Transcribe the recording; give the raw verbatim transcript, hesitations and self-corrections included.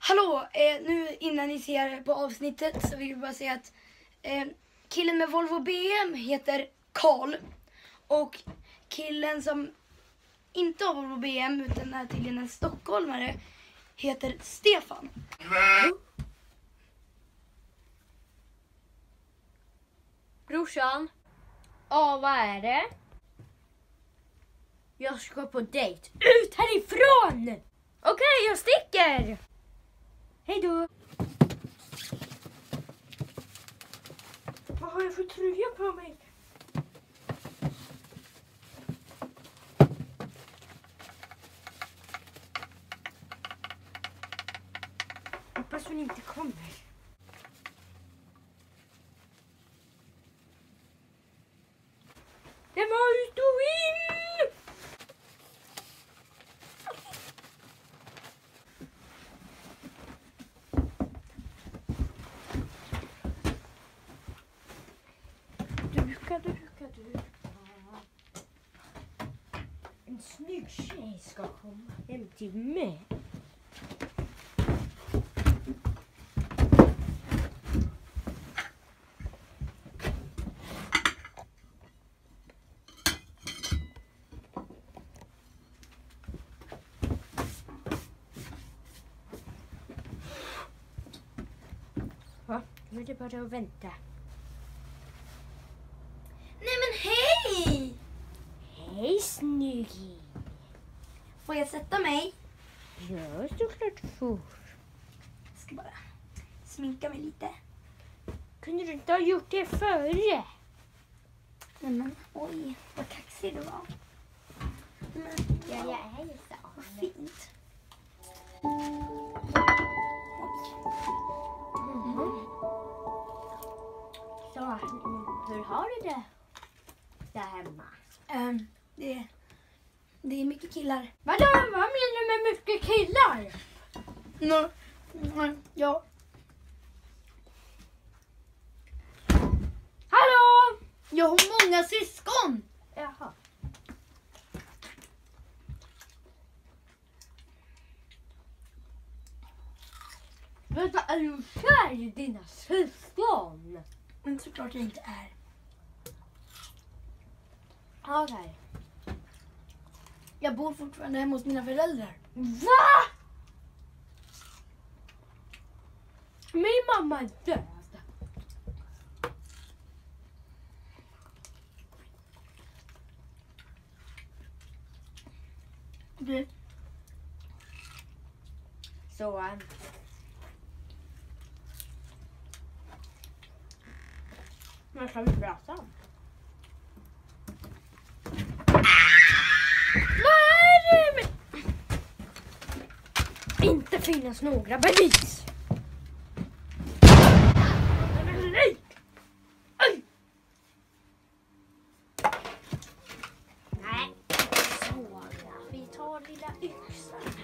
Hallå, eh, nu innan ni ser på avsnittet så vill jag bara säga att eh, killen med Volvo B M heter Karl. Och killen som inte har Volvo B M utan är tydligen en stockholmare heter Stefan. Mm. Brorsan? Ja, vad är det? Jag ska på dejt. Ut härifrån! Okej, jag sticker! Hej då! Vad har jag för tröja på mig? Hoppas hon inte kommer. Det var ut och in! Duka, duka, duka. En snygg tjej ska komma hem till mig. Va? Nu är det bara att vänta. Nej men hej! Hej snygging. Får jag sätta mig? Ja, såklart du får. Jag ska bara sminka mig lite. Kunde du inte ha gjort det före? Nej men oj, vad kaxig du var. Men, Ja, jag är ju så. vad fint. Mm. Så, hur har du det där hemma? Um, det, det är mycket killar. Vadå, vad menar du med mycket killar? No, no, ja. Hallå! Jag har många syskon. Jaha. Vänta, är du kär i dina syskon? Men såklart jag inte är. Okej. Jag bor fortfarande hemma hos mina föräldrar. Va? Min mamma är död. Du, Så. Um, vad ska vi prata om? Vad är det med... Inte finnas några bevis. Nej! Aj! Nej, så. Vi tar lilla yxan.